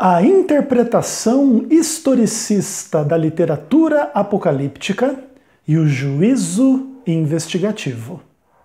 A interpretação historicista da literatura apocalíptica e o juízo investigativo.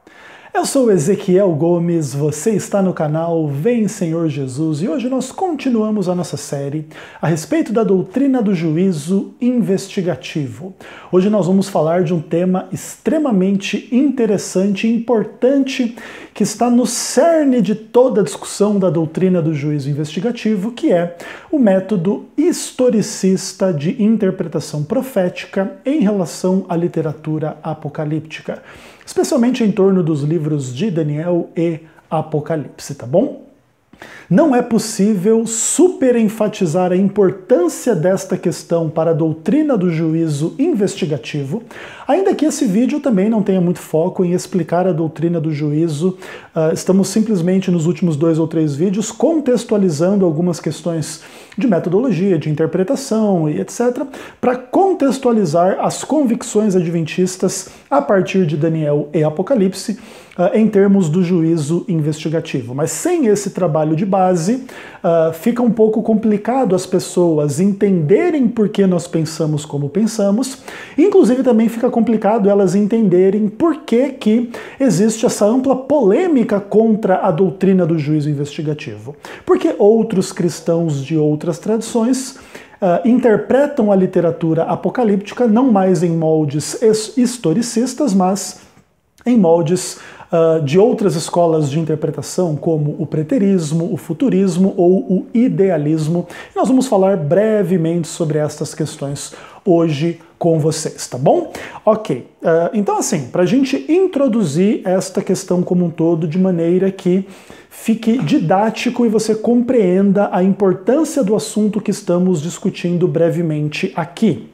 Eu sou Ezequiel Gomes, você está no canal Vem Senhor Jesus e hoje nós continuamos a nossa série a respeito da doutrina do juízo investigativo. Hoje nós vamos falar de um tema extremamente interessante e importante que está no cerne de toda a discussão da doutrina do juízo investigativo, que é o método historicista de interpretação profética em relação à literatura apocalíptica, especialmente em torno dos livros de Daniel e Apocalipse, tá bom? Não é possível superenfatizar a importância desta questão para a doutrina do juízo investigativo, ainda que esse vídeo também não tenha muito foco em explicar a doutrina do juízo. Estamos simplesmente nos últimos 2 ou 3 vídeos contextualizando algumas questões de metodologia, de interpretação e etc., para contextualizar as convicções adventistas a partir de Daniel e Apocalipse, em termos do juízo investigativo. Mas sem esse trabalho de base, fica um pouco complicado as pessoas entenderem por que nós pensamos como pensamos, inclusive também fica complicado elas entenderem por que existe essa ampla polêmica contra a doutrina do juízo investigativo. Porque outros cristãos de outras tradições interpretam a literatura apocalíptica não mais em moldes historicistas, mas em moldes de outras escolas de interpretação, como o preterismo, o futurismo ou o idealismo. E nós vamos falar brevemente sobre estas questões hoje com vocês, tá bom? Ok, então assim, para a gente introduzir esta questão como um todo de maneira que fique didático e você compreenda a importância do assunto que estamos discutindo brevemente aqui.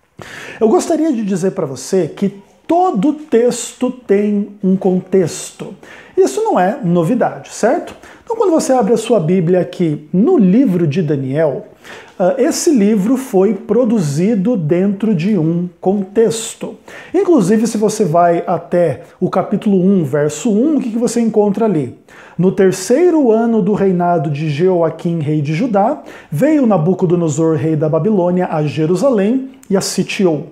Eu gostaria de dizer para você que todo texto tem um contexto. Isso não é novidade, certo? Então, quando você abre a sua Bíblia aqui no livro de Daniel, esse livro foi produzido dentro de um contexto. Inclusive, se você vai até o capítulo 1, verso 1, o que você encontra ali? No 3º ano do reinado de Jeoaquim, rei de Judá, veio Nabucodonosor, rei da Babilônia, a Jerusalém e a sitiou.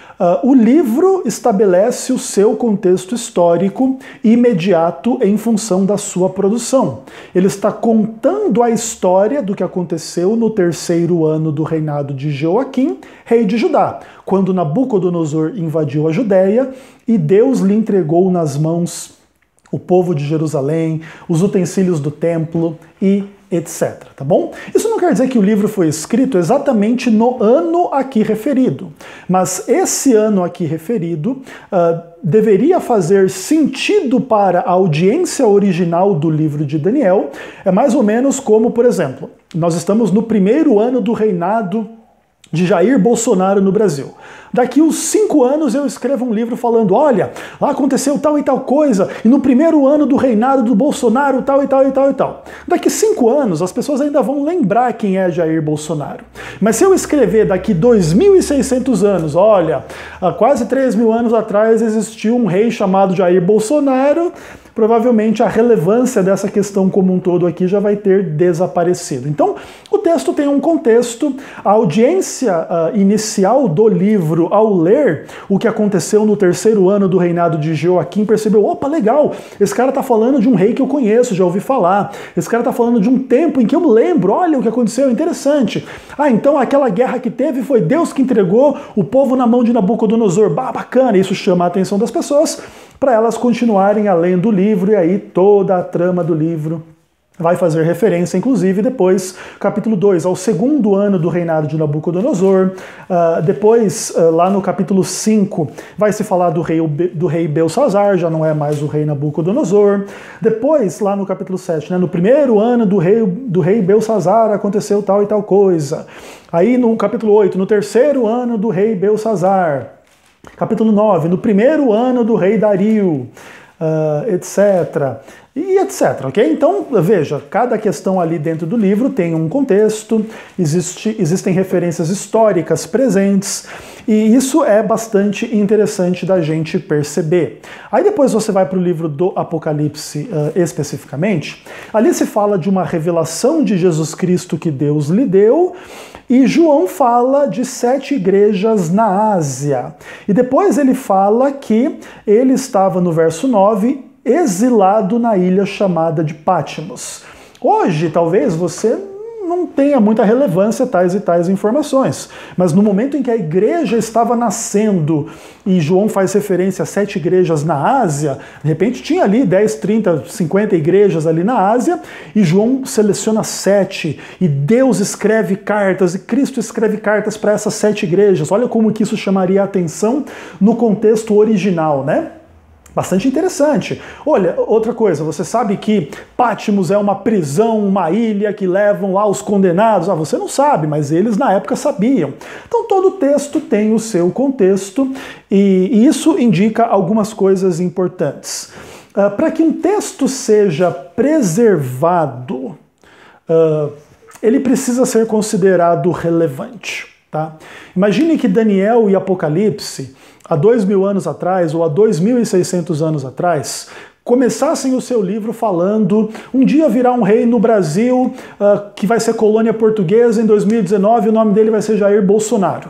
O livro estabelece o seu contexto histórico imediato em função da sua produção. Ele está contando a história do que aconteceu no 3º ano do reinado de Jeoaquim, rei de Judá, quando Nabucodonosor invadiu a Judéia e Deus lhe entregou nas mãos o povo de Jerusalém, os utensílios do templo e etc, tá bom? Isso não quer dizer que o livro foi escrito exatamente no ano aqui referido, mas esse ano aqui referido deveria fazer sentido para a audiência original do livro de Daniel. É mais ou menos como, por exemplo, nós estamos no 1º ano do reinado de Jair Bolsonaro no Brasil. Daqui uns 5 anos eu escrevo um livro falando, olha, lá aconteceu tal e tal coisa, e no 1º ano do reinado do Bolsonaro tal e tal e tal e tal. Daqui 5 anos as pessoas ainda vão lembrar quem é Jair Bolsonaro. Mas se eu escrever daqui 2.600 anos, olha, há quase 3.000 anos atrás existiu um rei chamado Jair Bolsonaro, provavelmente a relevância dessa questão como um todo aqui já vai ter desaparecido. Então, o texto tem um contexto, a audiência inicial do livro, ao ler o que aconteceu no 3º ano do reinado de Jeoaquim, percebeu, opa, legal, esse cara tá falando de um rei que eu conheço, já ouvi falar, esse cara tá falando de um tempo em que eu me lembro, olha o que aconteceu, interessante. Ah, então aquela guerra que teve foi Deus que entregou o povo na mão de Nabucodonosor, bacana, isso chama a atenção das pessoas, para elas continuarem além do livro, e aí toda a trama do livro vai fazer referência, inclusive, depois, capítulo 2, ao 2º ano do reinado de Nabucodonosor. Depois, lá no capítulo 5, vai se falar do rei Belsazar, já não é mais o rei Nabucodonosor. Depois, lá no capítulo 7, né, no 1º ano do rei Belsazar aconteceu tal e tal coisa. Aí no capítulo 8, no 3º ano do rei Belsazar. Capítulo 9, no 1º ano do rei Dario, etc. e etc, ok? Então, veja, cada questão ali dentro do livro tem um contexto, existem referências históricas presentes, e isso é bastante interessante da gente perceber. Aí depois você vai para o livro do Apocalipse especificamente, ali se fala de uma revelação de Jesus Cristo que Deus lhe deu, e João fala de 7 igrejas na Ásia. E depois ele fala que ele estava no verso 9, exilado na ilha chamada de Patmos. Hoje, talvez você não tenha muita relevância tais e tais informações, mas no momento em que a igreja estava nascendo, e João faz referência a 7 igrejas na Ásia, de repente tinha ali 10, 30, 50 igrejas ali na Ásia, e João seleciona 7, e Deus escreve cartas, e Cristo escreve cartas para essas 7 igrejas. Olha como que isso chamaria a atenção no contexto original, né? Bastante interessante. Olha, outra coisa, você sabe que Patmos é uma prisão, uma ilha que levam lá os condenados? Ah, você não sabe, mas eles na época sabiam. Então todo texto tem o seu contexto e isso indica algumas coisas importantes. Para que um texto seja preservado, ele precisa ser considerado relevante. Tá? Imagine que Daniel e Apocalipse, há 2000 anos atrás ou há 2600 anos atrás, começassem o seu livro falando: um dia virá um rei no Brasil que vai ser colônia portuguesa em 2019, o nome dele vai ser Jair Bolsonaro.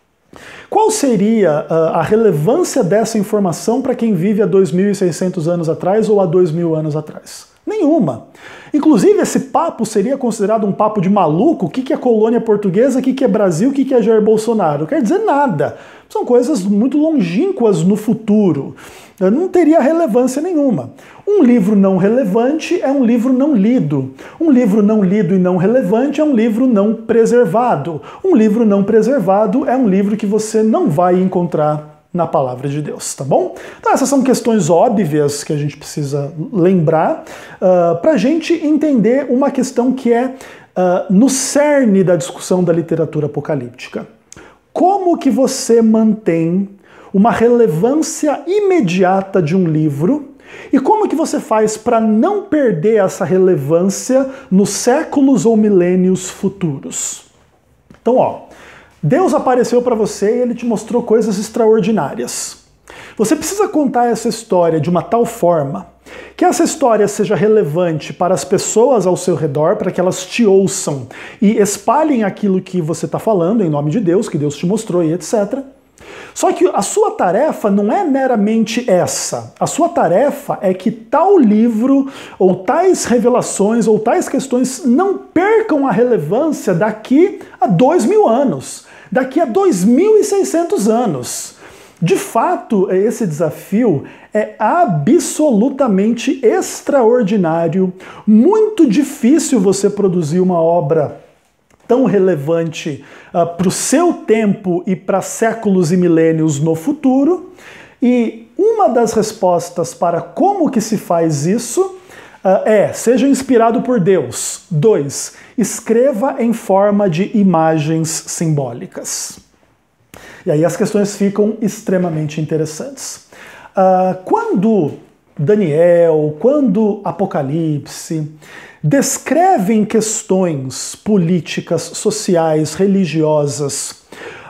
Qual seria a relevância dessa informação para quem vive há 2600 anos atrás ou há 2000 anos atrás? Nenhuma. Inclusive, esse papo seria considerado um papo de maluco. O que é colônia portuguesa, o que é Brasil, o que é Jair Bolsonaro? Não quer dizer nada. São coisas muito longínquas no futuro. Não teria relevância nenhuma. Um livro não relevante é um livro não lido. Um livro não lido e não relevante é um livro não preservado. Um livro não preservado é um livro que você não vai encontrar na palavra de Deus, tá bom? Então essas são questões óbvias que a gente precisa lembrar para a gente entender uma questão que é no cerne da discussão da literatura apocalíptica. Como que você mantém uma relevância imediata de um livro e como que você faz para não perder essa relevância nos séculos ou milênios futuros? Então, ó, Deus apareceu para você e ele te mostrou coisas extraordinárias. Você precisa contar essa história de uma tal forma que essa história seja relevante para as pessoas ao seu redor, para que elas te ouçam e espalhem aquilo que você está falando em nome de Deus, que Deus te mostrou e etc. Só que a sua tarefa não é meramente essa. A sua tarefa é que tal livro, ou tais revelações, ou tais questões não percam a relevância daqui a 2000 anos, daqui a 2600 anos. De fato, esse desafio é absolutamente extraordinário, muito difícil você produzir uma obra tão relevante para o seu tempo e para séculos e milênios no futuro. E uma das respostas para como que se faz isso seja inspirado por Deus. 2, escreva em forma de imagens simbólicas. E aí as questões ficam extremamente interessantes. Quando Daniel, quando Apocalipse descrevem questões políticas, sociais, religiosas,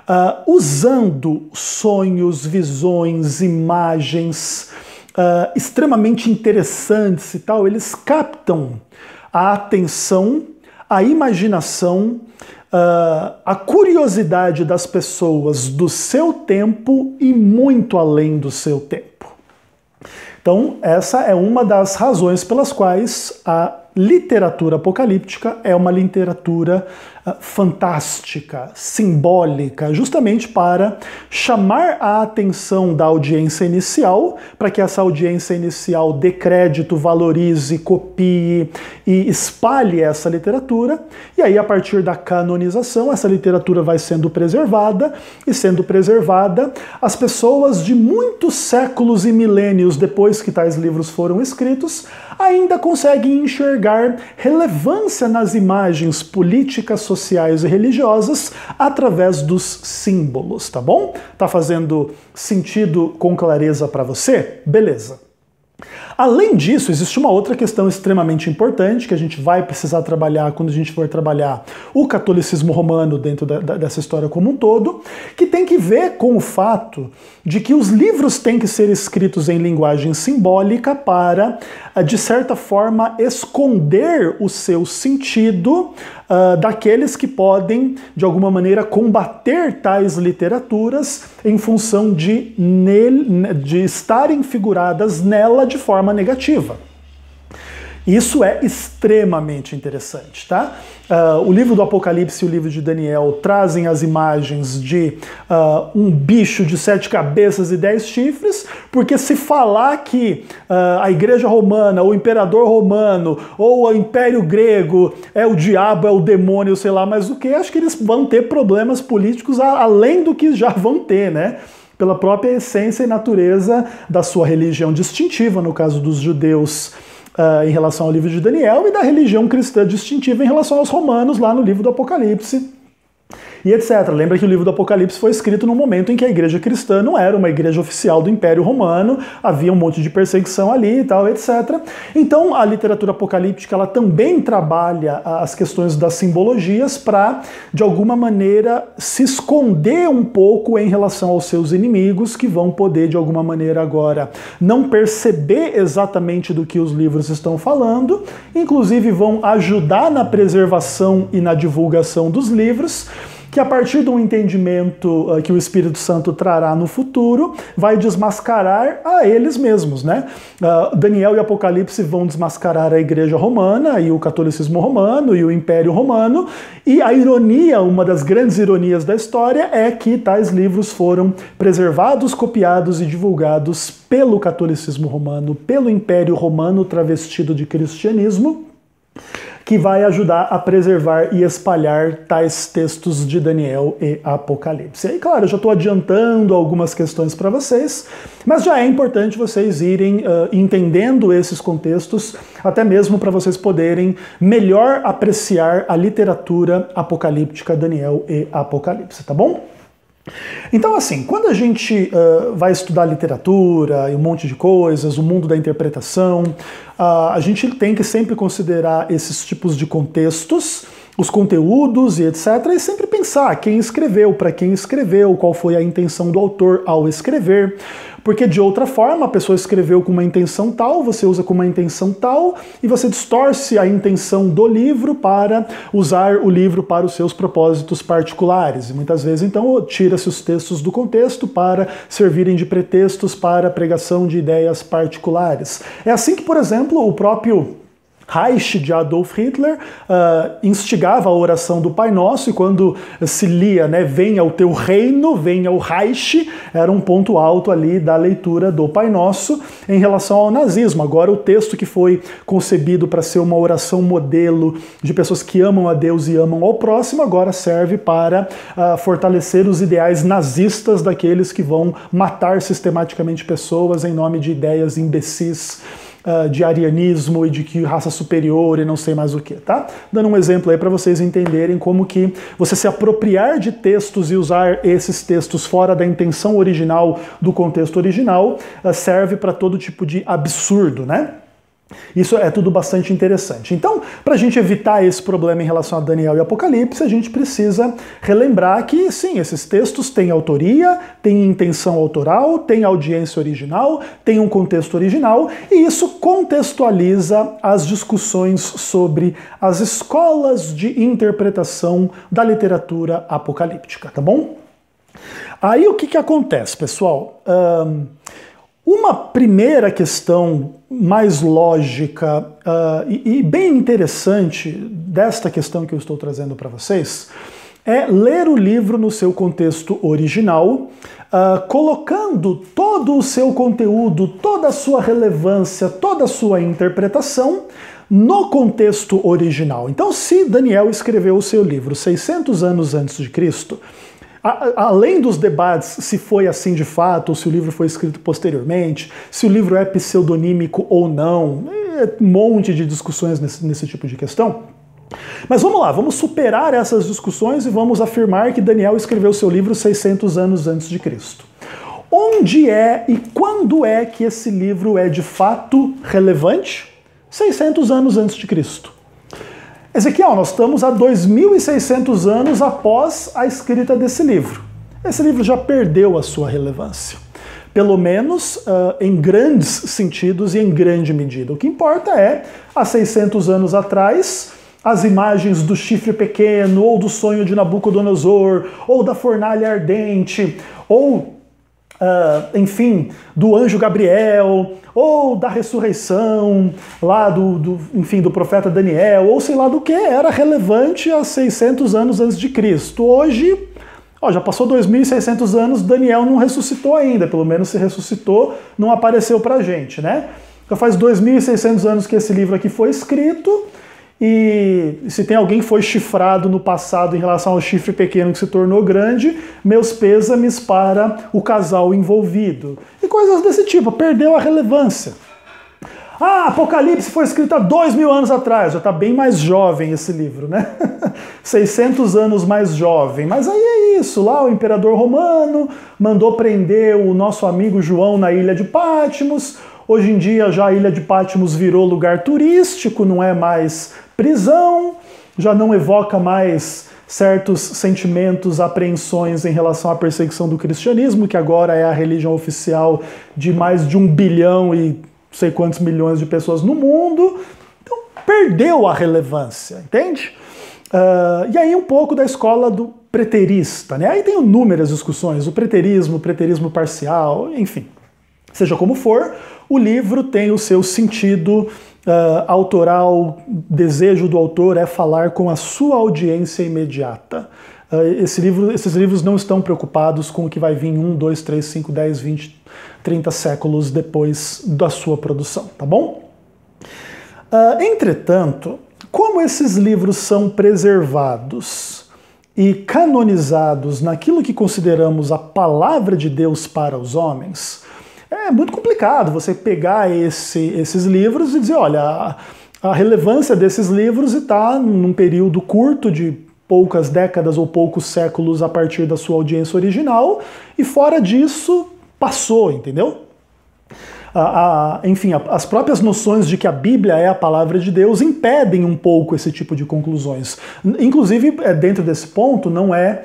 usando sonhos, visões, imagens extremamente interessantes e tal, eles captam a atenção, a imaginação, a curiosidade das pessoas do seu tempo e muito além do seu tempo. Então, essa é uma das razões pelas quais a literatura apocalíptica é uma literatura fantástica, simbólica, justamente para chamar a atenção da audiência inicial, para que essa audiência inicial dê crédito, valorize, copie e espalhe essa literatura, e aí a partir da canonização essa literatura vai sendo preservada, e sendo preservada, as pessoas de muitos séculos e milênios depois que tais livros foram escritos, ainda conseguem enxergar relevância nas imagens políticas, sociais e religiosas através dos símbolos, tá bom? Tá fazendo sentido com clareza para você? Beleza. Além disso, existe uma outra questão extremamente importante que a gente vai precisar trabalhar quando a gente for trabalhar o catolicismo romano dentro dessa história como um todo, que tem que ver com o fato de que os livros têm que ser escritos em linguagem simbólica para, de certa forma, esconder o seu sentido daqueles que podem, de alguma maneira, combater tais literaturas em função de estarem figuradas nela de forma negativa. Isso é extremamente interessante, tá? O livro do Apocalipse e o livro de Daniel trazem as imagens de um bicho de 7 cabeças e 10 chifres, porque se falar que a Igreja Romana, o Imperador Romano, ou o Império Grego é o diabo, é o demônio, sei lá mais o que, acho que eles vão ter problemas políticos além do que já vão ter, né? Pela própria essência e natureza da sua religião distintiva, no caso dos judeus, em relação ao livro de Daniel, e da religião cristã distintiva em relação aos romanos, lá no livro do Apocalipse, e etc. Lembra que o livro do Apocalipse foi escrito no momento em que a igreja cristã não era uma igreja oficial do Império Romano, havia um monte de perseguição ali e tal, etc. Então a literatura apocalíptica ela também trabalha as questões das simbologias para, de alguma maneira, se esconder um pouco em relação aos seus inimigos, que vão poder, de alguma maneira, agora não perceber exatamente do que os livros estão falando, inclusive vão ajudar na preservação e na divulgação dos livros, que a partir de um entendimento que o Espírito Santo trará no futuro, vai desmascarar a eles mesmos, né? Daniel e Apocalipse vão desmascarar a Igreja Romana e o catolicismo romano e o Império Romano, e a ironia, uma das grandes ironias da história, é que tais livros foram preservados, copiados e divulgados pelo catolicismo romano, pelo Império Romano travestido de cristianismo, que vai ajudar a preservar e espalhar tais textos de Daniel e Apocalipse. E claro, eu já estou adiantando algumas questões para vocês, mas já é importante vocês irem entendendo esses contextos, até mesmo para vocês poderem melhor apreciar a literatura apocalíptica Daniel e Apocalipse, tá bom? Então, assim, quando a gente vai estudar literatura e um monte de coisas, o mundo da interpretação, a gente tem que sempre considerar esses tipos de contextos, os conteúdos e etc., e sempre pensar quem escreveu, para quem escreveu, qual foi a intenção do autor ao escrever, porque de outra forma a pessoa escreveu com uma intenção tal, você usa com uma intenção tal, e você distorce a intenção do livro para usar o livro para os seus propósitos particulares. E muitas vezes, então, tira-se os textos do contexto para servirem de pretextos para a pregação de ideias particulares. É assim que, por exemplo, o próprio Reich de Adolf Hitler instigava a oração do Pai Nosso, e quando se lia, né, venha o teu reino, venha o Reich, era um ponto alto ali da leitura do Pai Nosso em relação ao nazismo. Agora o texto que foi concebido para ser uma oração modelo de pessoas que amam a Deus e amam ao próximo, agora serve para fortalecer os ideais nazistas daqueles que vão matar sistematicamente pessoas em nome de ideias imbecis, de arianismo e de que raça superior e não sei mais o que, tá? Dando um exemplo aí para vocês entenderem como que você se apropriar de textos e usar esses textos fora da intenção original do contexto original serve para todo tipo de absurdo, né? Isso é tudo bastante interessante. Então, para a gente evitar esse problema em relação a Daniel e Apocalipse, a gente precisa relembrar que, sim, esses textos têm autoria, têm intenção autoral, têm audiência original, têm um contexto original, e isso contextualiza as discussões sobre as escolas de interpretação da literatura apocalíptica, tá bom? Aí o que acontece, pessoal? Uma primeira questão mais lógica e bem interessante desta questão que eu estou trazendo para vocês é ler o livro no seu contexto original, colocando todo o seu conteúdo, toda a sua relevância, toda a sua interpretação no contexto original. Então, se Daniel escreveu o seu livro 600 anos antes de Cristo, além dos debates se foi assim de fato, ou se o livro foi escrito posteriormente, se o livro é pseudonímico ou não, um monte de discussões nesse tipo de questão. Mas vamos lá, vamos superar essas discussões e vamos afirmar que Daniel escreveu seu livro 600 anos antes de Cristo. Onde é e quando é que esse livro é de fato relevante? 600 anos antes de Cristo. Ezequiel, nós estamos a 2.600 anos após a escrita desse livro. Esse livro já perdeu a sua relevância. Pelo menos em grandes sentidos e em grande medida. O que importa é, há 600 anos atrás, as imagens do chifre pequeno, ou do sonho de Nabucodonosor, ou da fornalha ardente, ou, enfim, do anjo Gabriel, ou da ressurreição, lá do profeta Daniel, ou sei lá do que, era relevante há 600 anos antes de Cristo. Hoje, já passou 2.600 anos, Daniel não ressuscitou ainda, pelo menos se ressuscitou, não apareceu pra gente, né? Já faz 2.600 anos que esse livro aqui foi escrito, e se tem alguém que foi chifrado no passado em relação ao chifre pequeno que se tornou grande, meus pêsames para o casal envolvido. E coisas desse tipo, perdeu a relevância. Apocalipse foi escrito há 2.000 anos atrás, já está bem mais jovem esse livro, né? 600 anos mais jovem. Mas aí é isso, lá o imperador romano mandou prender o nosso amigo João na ilha de Patmos. Hoje em dia já a ilha de Patmos virou lugar turístico, não é mais prisão, já não evoca mais certos sentimentos, apreensões em relação à perseguição do cristianismo, que agora é a religião oficial de mais de 1 bilhão e não sei quantos milhões de pessoas no mundo. Então perdeu a relevância, entende? E aí um pouco da escola do preterista, né? Aí tem inúmeras discussões, o preterismo parcial, enfim. Seja como for, o livro tem o seu sentido autoral, desejo do autor é falar com a sua audiência imediata. Esses livros não estão preocupados com o que vai vir 1, 2, 3, 5, 10, 20, 30 séculos depois da sua produção, tá bom? Entretanto, como esses livros são preservados e canonizados naquilo que consideramos a palavra de Deus para os homens, é muito complicado você pegar esses livros e dizer, olha, a relevância desses livros está num período curto de poucas décadas ou poucos séculos a partir da sua audiência original, e fora disso, passou, entendeu? Enfim, as próprias noções de que a Bíblia é a palavra de Deus impedem um pouco esse tipo de conclusões. Inclusive, dentro desse ponto, não é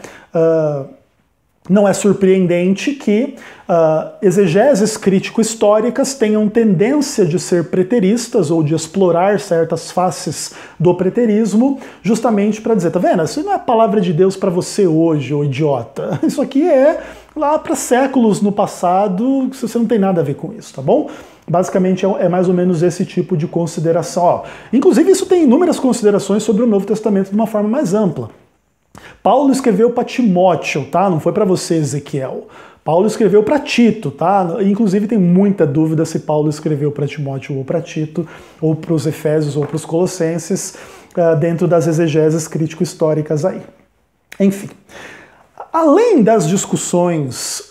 surpreendente que exegeses crítico-históricas tenham tendência de ser preteristas ou de explorar certas faces do preterismo justamente para dizer, tá vendo? Isso não é a palavra de Deus para você hoje, ô idiota. Isso aqui é lá para séculos no passado, você não tem nada a ver com isso, tá bom? Basicamente é mais ou menos esse tipo de consideração. Inclusive isso tem inúmeras considerações sobre o Novo Testamento de uma forma mais ampla. Paulo escreveu para Timóteo, tá? Não foi para você, Ezequiel. Paulo escreveu para Tito, tá? Inclusive tem muita dúvida se Paulo escreveu para Timóteo ou para Tito, ou para os Efésios ou para os Colossenses, dentro das exegeses crítico-históricas aí. Enfim, além das discussões,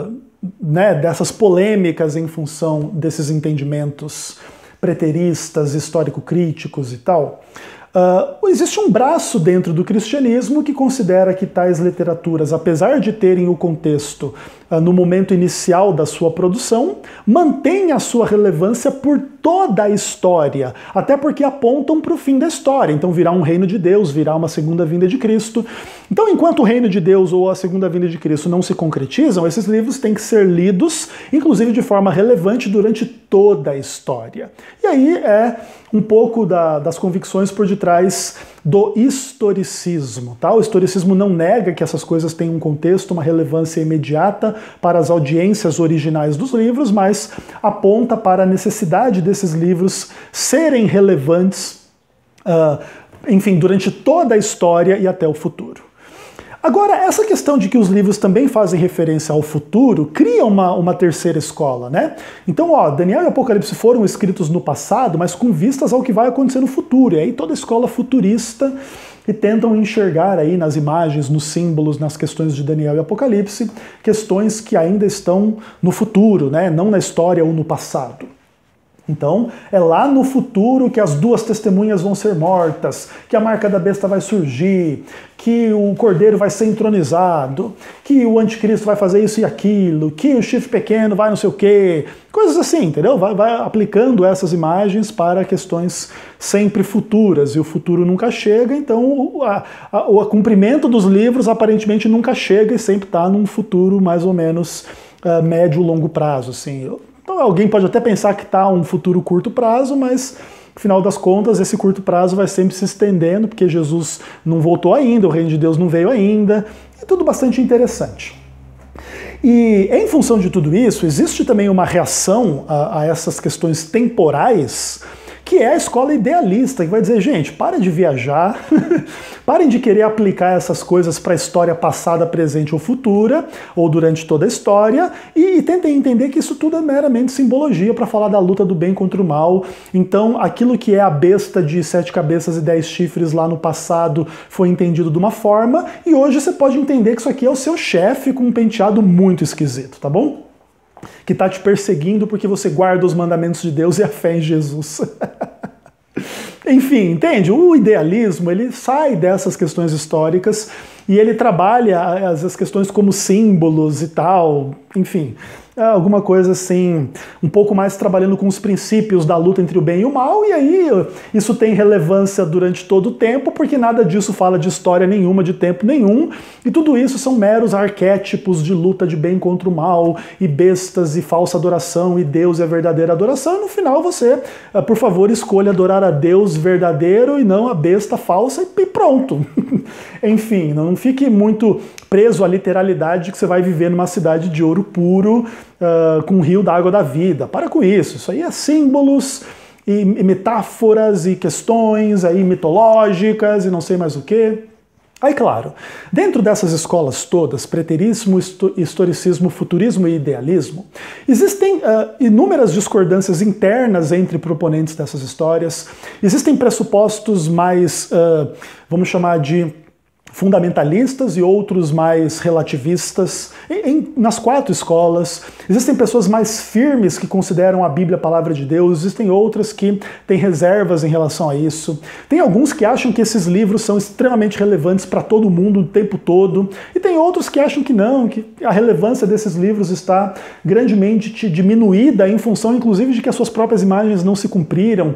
dessas polêmicas em função desses entendimentos preteristas, histórico-críticos e tal, existe um braço dentro do cristianismo que considera que tais literaturas, apesar de terem o contexto no momento inicial da sua produção, mantêm a sua relevância por toda a história, até porque apontam para o fim da história. Então virá um reino de Deus, virá uma segunda vinda de Cristo. Então, enquanto o reino de Deus ou a segunda vinda de Cristo não se concretizam, esses livros têm que ser lidos, inclusive de forma relevante, durante toda a história. E aí é um pouco das convicções por detrás do historicismo. Tá? O historicismo não nega que essas coisas têm um contexto, uma relevância imediata para as audiências originais dos livros, mas aponta para a necessidade desses livros serem relevantes, enfim, durante toda a história e até o futuro. Agora, essa questão de que os livros também fazem referência ao futuro cria uma terceira escola, né? Então, Daniel e Apocalipse foram escritos no passado, mas com vistas ao que vai acontecer no futuro. E aí toda a escola futurista que tentam enxergar aí nas imagens, nos símbolos, nas questões de Daniel e Apocalipse, questões que ainda estão no futuro, né? Não na história ou no passado. Então, é lá no futuro que as duas testemunhas vão ser mortas, que a marca da besta vai surgir, que o cordeiro vai ser entronizado, que o anticristo vai fazer isso e aquilo, que o chifre pequeno vai não sei o quê, coisas assim, entendeu? Vai aplicando essas imagens para questões sempre futuras, e o futuro nunca chega, então o cumprimento dos livros aparentemente nunca chega e sempre está num futuro mais ou menos médio, longo prazo, assim. Então alguém pode até pensar que está um futuro curto prazo, mas no final das contas esse curto prazo vai sempre se estendendo, porque Jesus não voltou ainda, o reino de Deus não veio ainda, é tudo bastante interessante. E em função de tudo isso, existe também uma reação a essas questões temporais, que é a escola idealista, que vai dizer, gente, para de viajar, parem de querer aplicar essas coisas para a história passada, presente ou futura, ou durante toda a história, e tentem entender que isso tudo é meramente simbologia para falar da luta do bem contra o mal. Então, aquilo que é a besta de 7 cabeças e 10 chifres lá no passado foi entendido de uma forma, e hoje você pode entender que isso aqui é o seu chefe com um penteado muito esquisito, tá bom? Que está te perseguindo porque você guarda os mandamentos de Deus e a fé em Jesus. Enfim, entende? O idealismo, ele sai dessas questões históricas e ele trabalha as questões como símbolos e tal, enfim, alguma coisa assim, um pouco mais trabalhando com os princípios da luta entre o bem e o mal, e aí isso tem relevância durante todo o tempo, porque nada disso fala de história nenhuma, de tempo nenhum, e tudo isso são meros arquétipos de luta de bem contra o mal, e bestas, e falsa adoração, e Deus é a verdadeira adoração, e no final você, por favor, escolha adorar a Deus verdadeiro e não a besta falsa, e pronto. Enfim, não fique muito preso à literalidade que você vai viver numa cidade de ouro puro, com um rio da água da vida. Para com isso. Isso aí é símbolos e metáforas e questões aí mitológicas e não sei mais o quê. Aí, claro, dentro dessas escolas todas, preterismo, historicismo, futurismo e idealismo, existem inúmeras discordâncias internas entre proponentes dessas histórias, existem pressupostos mais, vamos chamar de fundamentalistas e outros mais relativistas, nas 4 escolas. Existem pessoas mais firmes que consideram a Bíblia a palavra de Deus, existem outras que têm reservas em relação a isso. Tem alguns que acham que esses livros são extremamente relevantes para todo mundo o tempo todo, e tem outros que acham que não, que a relevância desses livros está grandemente diminuída em função, inclusive, de que as suas próprias imagens não se cumpriram.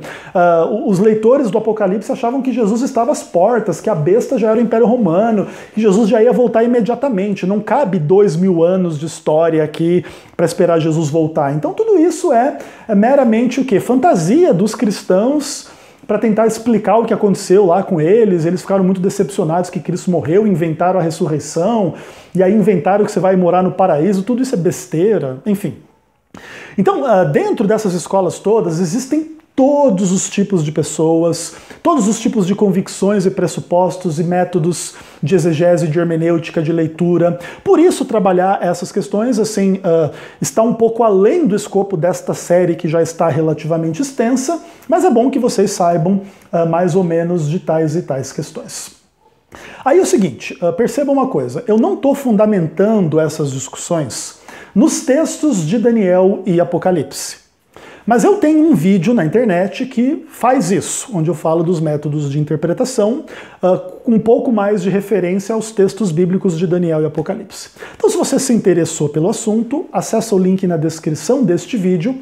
Os leitores do Apocalipse achavam que Jesus estava às portas, que a besta já era o Império Romano, que Jesus já ia voltar imediatamente. Não cabe 2000 anos de história aqui para esperar Jesus voltar. Então tudo isso é meramente o quê? Fantasia dos cristãos para tentar explicar o que aconteceu lá com eles. Eles ficaram muito decepcionados que Cristo morreu, inventaram a ressurreição, e aí inventaram que você vai morar no paraíso. Tudo isso é besteira, enfim. Então, dentro dessas escolas todas, existem todos os tipos de pessoas, todos os tipos de convicções e pressupostos e métodos de exegese, de hermenêutica, de leitura. Por isso, trabalhar essas questões assim está um pouco além do escopo desta série, que já está relativamente extensa, mas é bom que vocês saibam mais ou menos de tais e tais questões. Aí é o seguinte, perceba uma coisa, eu não estou fundamentando essas discussões nos textos de Daniel e Apocalipse. Mas eu tenho um vídeo na internet que faz isso, onde eu falo dos métodos de interpretação, com um pouco mais de referência aos textos bíblicos de Daniel e Apocalipse. Então, se você se interessou pelo assunto, acessa o link na descrição deste vídeo.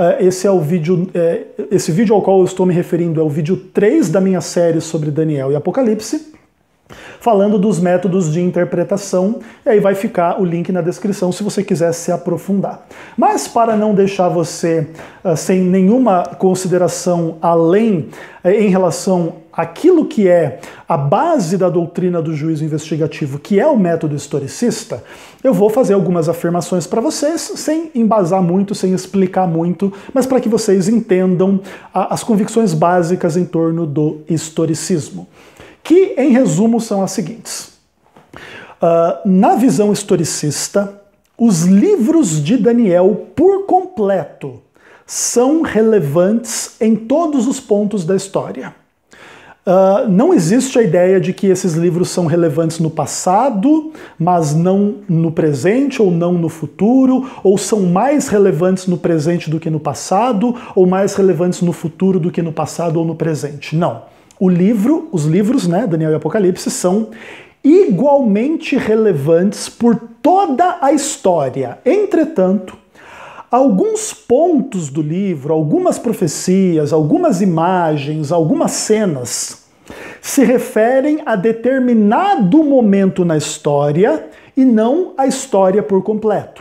Esse vídeo ao qual eu estou me referindo é o vídeo 3 da minha série sobre Daniel e Apocalipse, falando dos métodos de interpretação, e aí vai ficar o link na descrição se você quiser se aprofundar. Mas para não deixar você sem nenhuma consideração além em relação àquilo que é a base da doutrina do juízo investigativo, que é o método historicista, eu vou fazer algumas afirmações para vocês, sem embasar muito, sem explicar muito, mas para que vocês entendam as convicções básicas em torno do historicismo, que, em resumo, são as seguintes. Na visão historicista, os livros de Daniel, por completo, são relevantes em todos os pontos da história. Não existe a ideia de que esses livros são relevantes no passado, mas não no presente ou não no futuro, ou são mais relevantes no presente do que no passado, ou mais relevantes no futuro do que no passado ou no presente. Não. Os livros, né, Daniel e Apocalipse, são igualmente relevantes por toda a história. Entretanto, alguns pontos do livro, algumas profecias, algumas imagens, algumas cenas se referem a determinado momento na história e não a história por completo.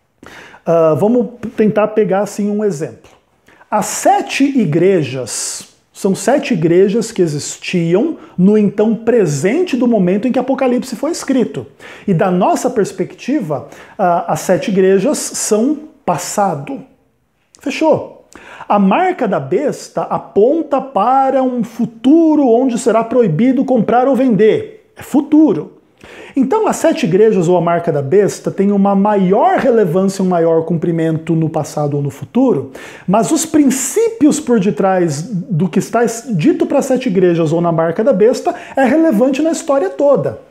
Vamos tentar pegar assim um exemplo. As 7 igrejas são 7 igrejas que existiam no então presente do momento em que Apocalipse foi escrito. E da nossa perspectiva, as 7 igrejas são passado. Fechou. A marca da besta aponta para um futuro onde será proibido comprar ou vender. É futuro. Então as 7 igrejas ou a marca da besta tem uma maior relevância, um maior cumprimento no passado ou no futuro, mas os princípios por detrás do que está dito para as 7 igrejas ou na marca da besta é relevante na história toda.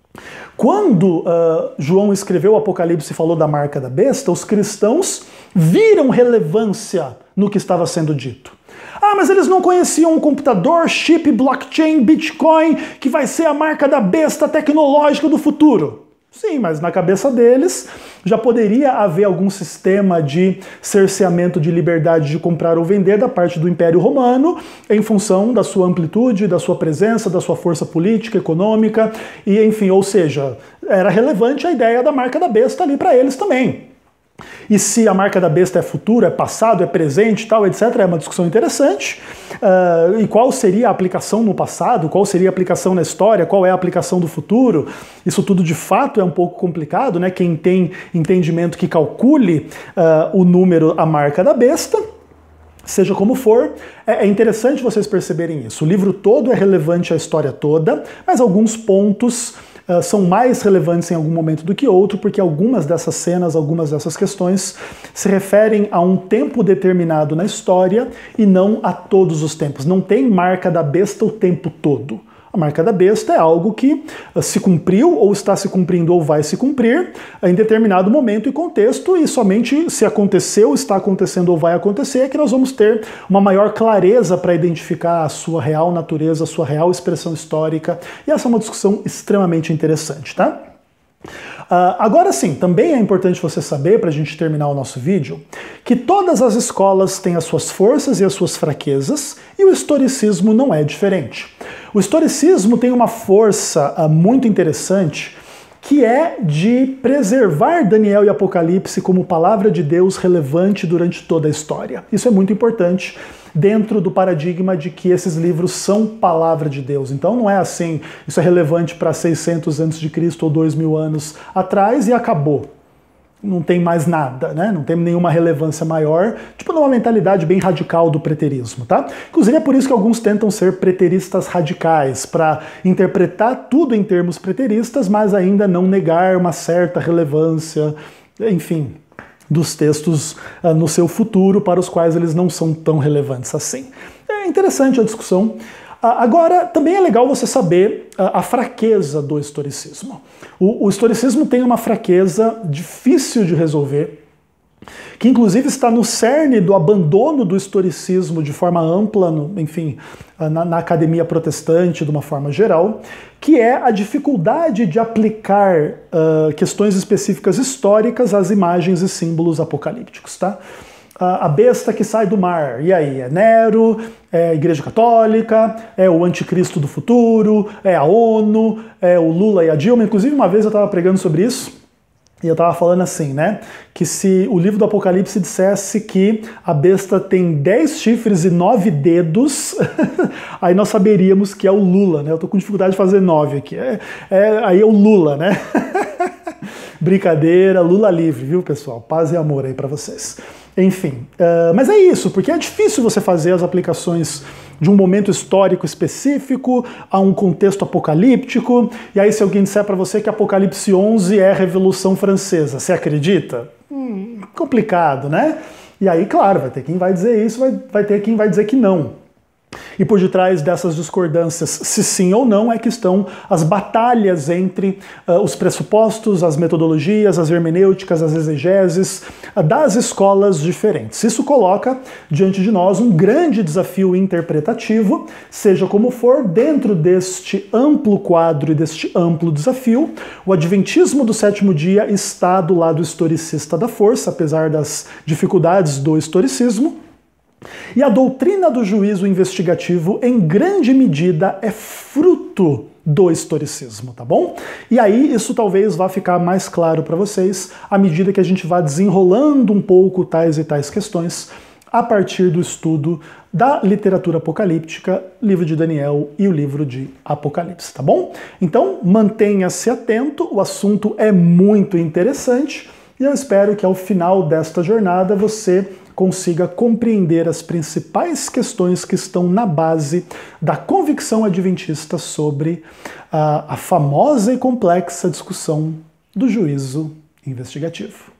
Quando João escreveu o Apocalipse e falou da marca da besta, os cristãos viram relevância no que estava sendo dito. Mas eles não conheciam um computador, chip, blockchain, Bitcoin, que vai ser a marca da besta tecnológica do futuro. Sim, mas na cabeça deles já poderia haver algum sistema de cerceamento de liberdade de comprar ou vender da parte do Império Romano, em função da sua amplitude, da sua presença, da sua força política, econômica, e enfim, ou seja, era relevante a ideia da marca da besta ali para eles também. E se a marca da besta é futuro, é passado, é presente, tal, etc., é uma discussão interessante. E qual seria a aplicação no passado? Qual seria a aplicação na história? Qual é a aplicação do futuro? Isso tudo de fato é um pouco complicado, né? Quem tem entendimento que calcule o número, a marca da besta. Seja como for, é interessante vocês perceberem isso. O livro todo é relevante à história toda, mas alguns pontos são mais relevantes em algum momento do que outro, porque algumas dessas cenas, algumas dessas questões se referem a um tempo determinado na história e não a todos os tempos. Não tem marca da besta o tempo todo. A marca da besta é algo que se cumpriu, ou está se cumprindo, ou vai se cumprir em determinado momento e contexto, e somente se aconteceu, está acontecendo ou vai acontecer é que nós vamos ter uma maior clareza para identificar a sua real natureza, a sua real expressão histórica, e essa é uma discussão extremamente interessante, tá? Agora sim, também é importante você saber, para a gente terminar o nosso vídeo, que todas as escolas têm as suas forças e as suas fraquezas, e o historicismo não é diferente. O historicismo tem uma força muito interessante, que é de preservar Daniel e Apocalipse como palavra de Deus relevante durante toda a história. Isso é muito importante dentro do paradigma de que esses livros são palavra de Deus. Então não é assim, isso é relevante para 600 a.C. ou 2000 anos atrás e acabou. Não tem mais nada, né? Não tem nenhuma relevância maior, tipo numa mentalidade bem radical do preterismo, tá? Inclusive é por isso que alguns tentam ser preteristas radicais, para interpretar tudo em termos preteristas, mas ainda não negar uma certa relevância, enfim, dos textos no seu futuro, para os quais eles não são tão relevantes assim. É interessante a discussão. Agora, também é legal você saber a fraqueza do historicismo. O historicismo tem uma fraqueza difícil de resolver, que inclusive está no cerne do abandono do historicismo de forma ampla, enfim, na academia protestante de uma forma geral, que é a dificuldade de aplicar questões específicas históricas às imagens e símbolos apocalípticos, tá? A besta que sai do mar, e aí? É Nero, é a Igreja Católica, é o anticristo do futuro, é a ONU, é o Lula e a Dilma. Inclusive uma vez eu estava pregando sobre isso, e eu estava falando assim, né, que se o livro do Apocalipse dissesse que a besta tem 10 chifres e 9 dedos, aí nós saberíamos que é o Lula, né? Eu tô com dificuldade de fazer 9 aqui. Aí é o Lula, né? Brincadeira, Lula livre, viu, pessoal? Paz e amor aí para vocês. Enfim, mas é isso, porque é difícil você fazer as aplicações de um momento histórico específico a um contexto apocalíptico, e aí se alguém disser para você que Apocalipse 11 é a Revolução Francesa, você acredita? Complicado, né? E aí, claro, vai ter quem vai dizer isso, vai ter quem vai dizer que não. E por detrás dessas discordâncias, se sim ou não, é que estão as batalhas entre os pressupostos, as metodologias, as hermenêuticas, as exegeses das escolas diferentes. Isso coloca diante de nós um grande desafio interpretativo, seja como for, dentro deste amplo quadro e deste amplo desafio, o adventismo do sétimo dia está do lado historicista da força, apesar das dificuldades do historicismo, e a doutrina do juízo investigativo, em grande medida, é fruto do historicismo, tá bom? E aí isso talvez vá ficar mais claro para vocês à medida que a gente vá desenrolando um pouco tais e tais questões a partir do estudo da literatura apocalíptica, livro de Daniel e o livro de Apocalipse, tá bom? Então mantenha-se atento, o assunto é muito interessante e eu espero que ao final desta jornada você consiga compreender as principais questões que estão na base da convicção adventista sobre a famosa e complexa discussão do juízo investigativo.